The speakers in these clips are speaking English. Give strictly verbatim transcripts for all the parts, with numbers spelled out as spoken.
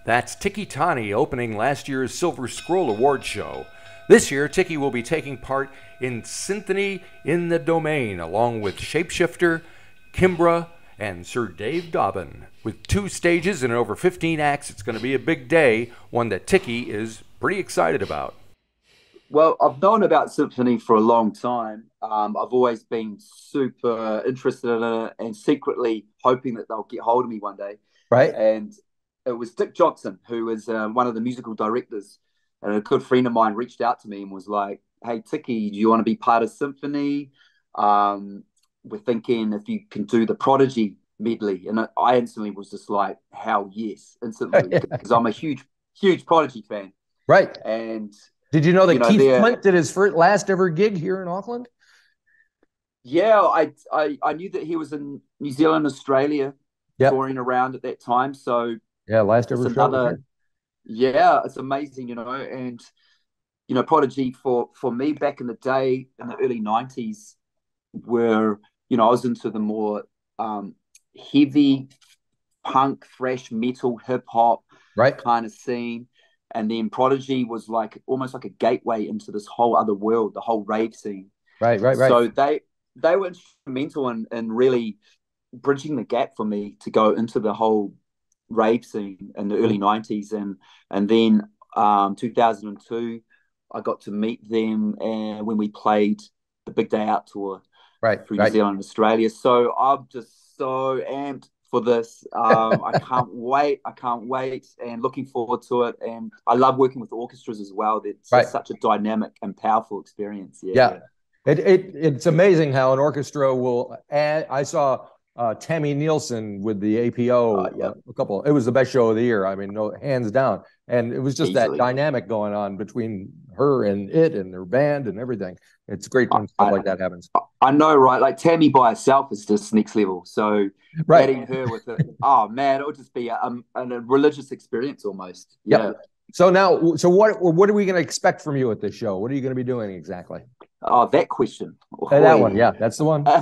That's Tiki Taane opening last year's Silver Scroll Award show. This year, Tiki will be taking part in Synthony In The Domain, along with Shapeshifter, Kimbra, and Sir Dave Dobbyn. With two stages and over fifteen acts, it's going to be a big day, one that Tiki is pretty excited about. Well, I've known about Synthony for a long time. Um, I've always been super interested in it and secretly hoping that they'll get hold of me one day. Right. And it was Dick Johnson, who is um, one of the musical directors, and a good friend of mine reached out to me and was like, "Hey, Tiki, do you want to be part of Synthony? Um, we're thinking if you can do the Prodigy medley." And I instantly was just like, "Hell yes!" Instantly, because I'm a huge, huge Prodigy fan. Right. And did you know that you know, Keith Flint did his first, last ever gig here in Auckland? Yeah, I, I I knew that he was in New Zealand, Australia, yep. touring around at that time. So yeah, last ever show. Another, yeah, it's amazing, you know. And you know, Prodigy for for me back in the day in the early nineties were, you know, I was into the more um, heavy punk, thrash metal, hip hop right kind of scene. And then Prodigy was like almost like a gateway into this whole other world, the whole rave scene. Right, right, right. So they they were instrumental in, in really bridging the gap for me to go into the whole rave scene in the early nineties. And and then um, two thousand two, I got to meet them and when we played the Big Day Out tour right, through right. New Zealand and Australia. So I'm just so amped for this. Um, I can't wait. I can't wait and looking forward to it. And I love working with orchestras as well. It's right. such a dynamic and powerful experience. Yeah. Yeah. It, it, it's amazing how an orchestra will add. I saw uh, Tammy Nielsen with the A P O uh, yeah. uh, a couple. It was the best show of the year. I mean, no, hands down. And it was just Easily. that dynamic going on between her and it and their band and everything. It's great when stuff I, like that happens. I know, right? Like Tammy by herself is just next level. So right. adding her with it, oh man, it would just be a, a, a religious experience almost. Yeah. Yep. So now, so what? What are we going to expect from you at this show? What are you going to be doing exactly? Oh, that question. Hey, that one, yeah, that's the one.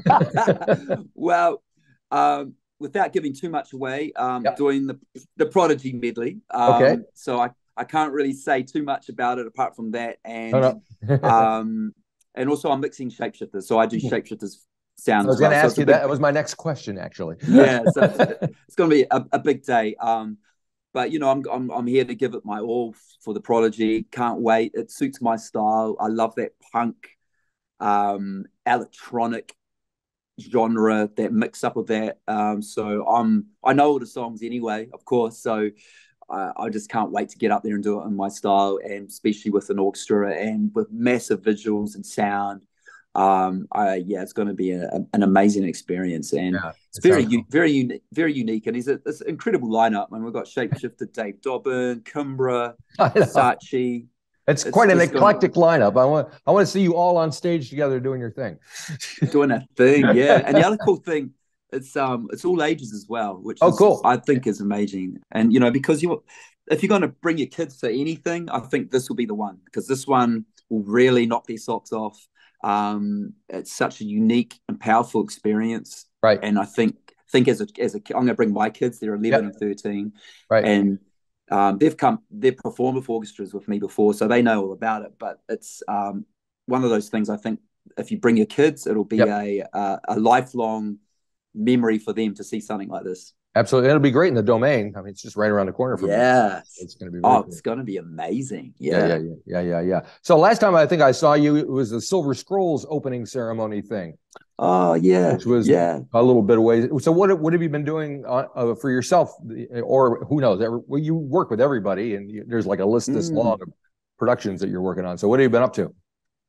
Well, um, without giving too much away, um, yep. doing the the Prodigy medley. Um, okay. So I, I can't really say too much about it apart from that, and oh, no. um, and also I'm mixing Shapeshifters, so I do Shapeshifters sounds. I was going to well. ask so you big, that. That was my next question, actually. Yeah, so it's going to be a, a big day. Um, But you know, I'm I'm I'm here to give it my all for the Prodigy. Can't wait. It suits my style. I love that punk, um, electronic genre, that mix up of that. Um, so I'm I know all the songs anyway, of course. So I, I just can't wait to get up there and do it in my style, and especially with an orchestra and with massive visuals and sound. Um, I, yeah, it's going to be a, an amazing experience, and yeah, it's very, cool. very unique, very unique. And he's a, it's an incredible lineup. I mean, we've got Shapeshifter, Dave Dobbyn, Kimbra, Sachi. It's, it's quite an eclectic gonna... lineup. I want, I want to see you all on stage together doing your thing. Doing a thing, yeah. And the other cool thing, it's um, it's all ages as well, which oh, is, cool. I think is amazing. And you know, because you, if you're going to bring your kids to anything, I think this will be the one, because this one will really knock their socks off. Um, it's such a unique and powerful experience, right? And I think think as a as a I'm going to bring my kids. They're eleven yep. and thirteen, right? And um, they've come they've performed with orchestras with me before, so they know all about it. But it's um, one of those things. I think if you bring your kids, it'll be yep. a, a a lifelong memory for them to see something like this. Absolutely, it'll be great in the Domain. I mean, it's just right around the corner from yeah. It's, it's going to be. Oh, cool. It's going to be amazing. Yeah. Yeah, yeah, yeah, yeah, yeah. So last time I think I saw you, it was the Silver Scrolls opening ceremony thing. Oh yeah, which was yeah a little bit away. So what what have you been doing uh, uh, for yourself, or who knows? Every, well, you work with everybody, and you, there's like a list this mm. long of productions that you're working on. So what have you been up to?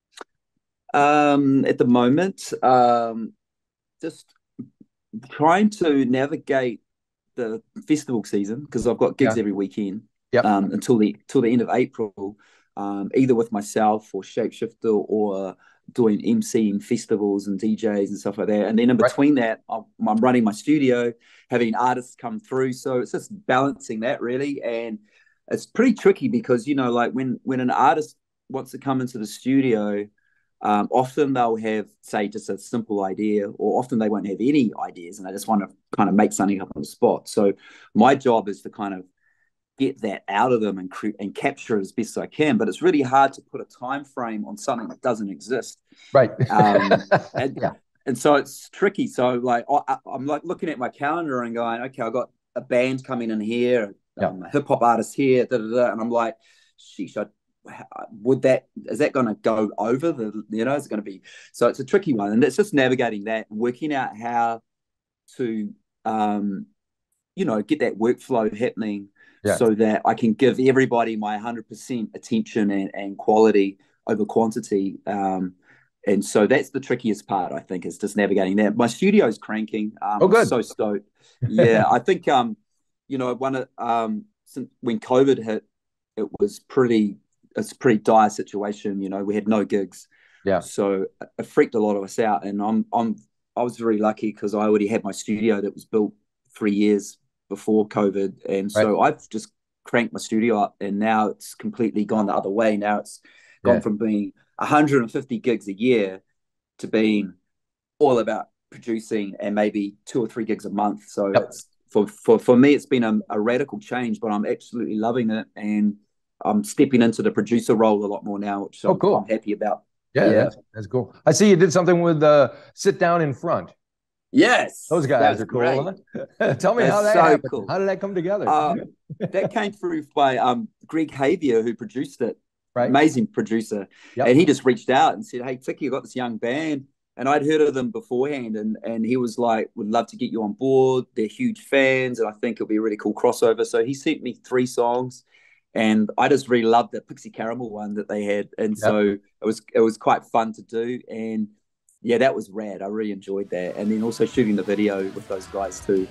Um, at the moment, um, just trying to navigate the festival season, because I've got gigs yeah. every weekend yep. um, until the till the end of April, um, either with myself or Shapeshifter, or doing emceeing festivals and D Js and stuff like that. And then in between right. that, I'm, I'm running my studio, having artists come through. So it's just balancing that really, and it's pretty tricky because you know, like when when an artist wants to come into the studio. Um, often they'll have, say, just a simple idea, or often they won't have any ideas and they just want to kind of make something up on the spot. So my job is to kind of get that out of them and cre- and capture it as best as I can. But it's really hard to put a time frame on something that doesn't exist. Right. Um, and, yeah. and so it's tricky. So like I, I'm like looking at my calendar and going, okay, I've got a band coming in here, um, yeah. a hip hop artist here, da, da, da. And I'm like, sheesh, I, would that is that going to go over the, you know, is it going to be, so it's a tricky one, and it's just navigating that, working out how to um you know get that workflow happening, yeah. so that I can give everybody my one hundred percent attention and, and quality over quantity. Um and so that's the trickiest part, I think, is just navigating that. My studio's cranking. um, oh good I'm so stoked. Yeah. I think um you know one of um since when COVID hit, it was pretty it's a pretty dire situation. You know, we had no gigs. Yeah. So it freaked a lot of us out. And I'm, I'm, I was very lucky because I already had my studio that was built three years before COVID. And so right. I've just cranked my studio up, and now it's completely gone the other way. Now it's gone yeah. from being one hundred fifty gigs a year to being all about producing and maybe two or three gigs a month. So yep. it's for, for, for me, it's been a, a radical change, but I'm absolutely loving it. And I'm stepping into the producer role a lot more now, which oh, I'm, cool. I'm happy about. Yeah, yeah. That's, that's cool. I see you did something with uh, Sit Down in Front. Yes. Those guys are cool. Huh? Tell me that's how that so happened. Cool. How did that come together? Uh, that came through by um, Greg Javier, who produced it. Right. Amazing producer. Yep. And he just reached out and said, hey, Tiki, I've got this young band. And I'd heard of them beforehand. And, and he was like, would love to get you on board. They're huge fans. And I think it'll be a really cool crossover. So he sent me three songs. And I just really loved the Pixie Caramel one that they had. And yep. so it was it was quite fun to do. And yeah, that was rad. I really enjoyed that. And then also shooting the video with those guys too.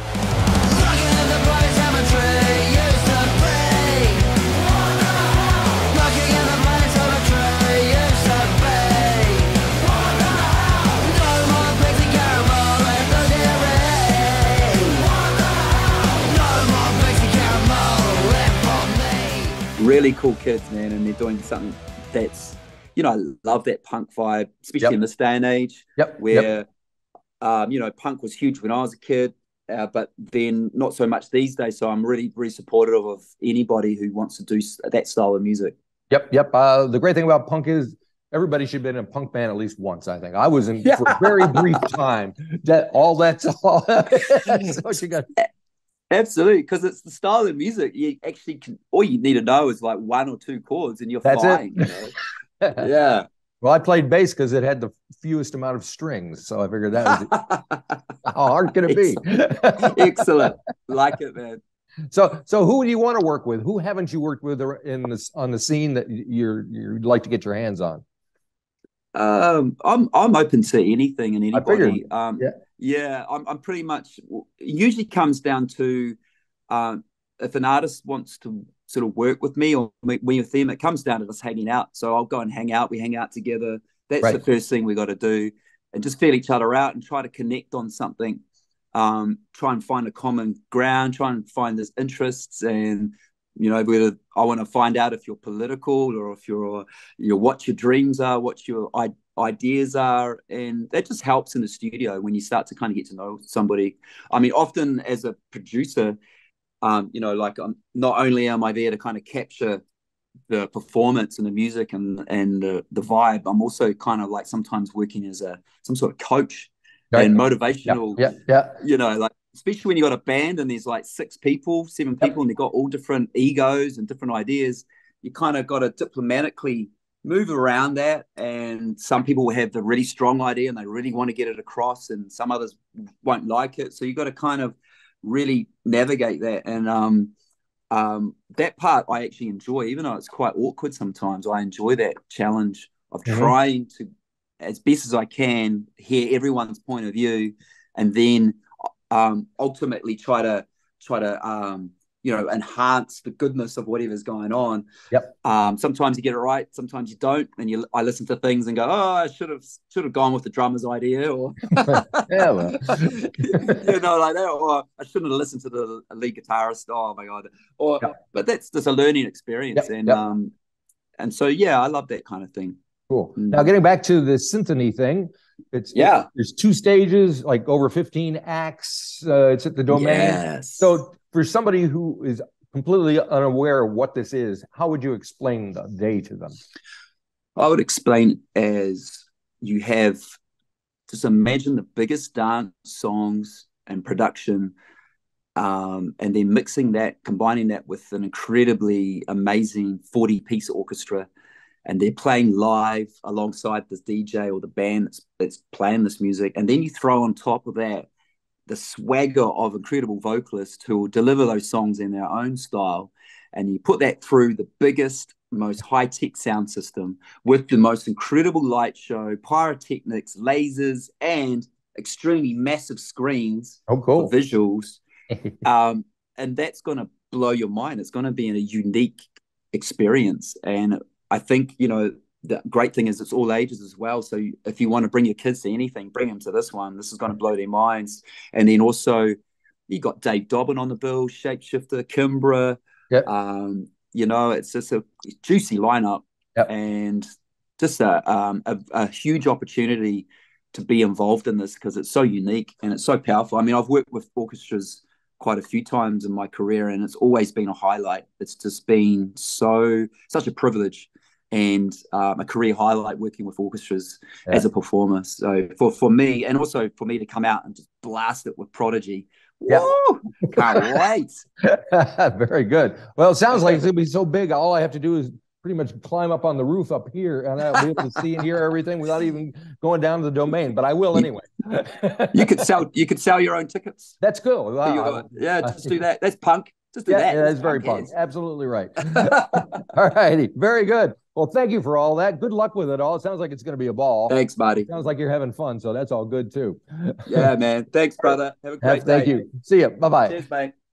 Really cool kids, man, and they're doing something that's, you know, I love that punk vibe, especially yep. in this day and age, yep. where, yep. um, you know, punk was huge when I was a kid, uh, but then not so much these days. So I'm really, really supportive of anybody who wants to do that style of music. Yep, yep. Uh, the great thing about punk is everybody should have been in a punk band at least once, I think. I was in yeah. for a very brief time. That all that's all. That's what you got. Absolutely, because it's the style of music. You actually can, all you need to know is like one or two chords, and you're That's fine. It. You know? Yeah. Well, I played bass because it had the fewest amount of strings, so I figured that was how hard can it be? Excellent, like it, man. So, so who do you want to work with? Who haven't you worked with in this on the scene that you're you'd like to get your hands on? Um, I'm I'm open to anything and anybody. I um, yeah. Yeah, I'm, I'm pretty much, it usually comes down to um, if an artist wants to sort of work with me or me with them, it comes down to us hanging out. So I'll go and hang out. We hang out together. That's right. The first thing we got to do, and just feel each other out and try to connect on something. Um, try and find a common ground, try and find this interests, and, you know, whether I want to find out if you're political or if you're, you know, what your dreams are, what your ideas ideas are, and that just helps in the studio when you start to kind of get to know somebody. I mean, often as a producer, um, you know, like I'm, not only am I there to kind of capture the performance and the music and and the, the vibe, I'm also kind of like sometimes working as a some sort of coach right. and motivational. Yeah, yeah, yeah. You know, like especially when you got a band and there's like six people, seven people, yep. and they've got all different egos and different ideas. You kind of got to diplomatically move around that, and some people will have the really strong idea and they really want to get it across, and some others won't like it. So you got to kind of really navigate that, and um, um, that part I actually enjoy, even though it's quite awkward sometimes. I enjoy that challenge of mm-hmm. trying to, as best as I can, hear everyone's point of view, and then um, ultimately try to try to um, you know, enhance the goodness of whatever's going on. Yep. Um, sometimes you get it right, sometimes you don't, and you. I listen to things and go, "Oh, I should have should have gone with the drummer's idea," or yeah, well. you know, like that, or I shouldn't have listened to the lead guitarist. Oh my god! Or, yep. But that's just a learning experience, yep. and yep. um, and so yeah, I love that kind of thing. Cool. Mm. Now, getting back to the Synthony thing, it's yeah, it, there's two stages, like over fifteen acts. Uh, it's at the Domain. Yes. So for somebody who is completely unaware of what this is, how would you explain the day to them? I would explain as you have, just imagine the biggest dance songs and production, um, and then mixing that, combining that with an incredibly amazing forty-piece orchestra, and they're playing live alongside this D J or the band that's, that's playing this music. And then you throw on top of that the swagger of incredible vocalists who will deliver those songs in their own style. And you put that through the biggest, most high-tech sound system with the most incredible light show, pyrotechnics, lasers, and extremely massive screens oh, cool. for visuals. um, and that's going to blow your mind. It's going to be a unique experience. And I think, you know, the great thing is it's all ages as well. So if you want to bring your kids to anything, bring them to this one. This is going to blow their minds. And then also you got Dave Dobbyn on the bill, Shapeshifter, Kimbra. Yep. Um, you know, it's just a juicy lineup. Yep. And just a, um, a, a huge opportunity to be involved in this because it's so unique and it's so powerful. I mean, I've worked with orchestras quite a few times in my career and it's always been a highlight. It's just been so, such a privilege and um, a career highlight working with orchestras yeah. as a performer. So for, for me, and also for me to come out and just blast it with Prodigy, yeah. woo, can't wait. Very good. Well, it sounds like it's going to be so big. All I have to do is pretty much climb up on the roof up here and I'll be able to see and hear everything without even going down to the domain, but I will anyway. you could sell, you could sell your own tickets. That's cool. Wow. Yeah, just do that. That's punk. Just do yeah, that. Yeah, that's very punk. Is. Absolutely right. All righty. Very good. Well, thank you for all that. Good luck with it all. It sounds like it's going to be a ball. Thanks, buddy. Sounds like you're having fun, so that's all good too. Yeah, man. Thanks, brother. Have a great Thank day. you. See you. Bye-bye. Cheers, mate.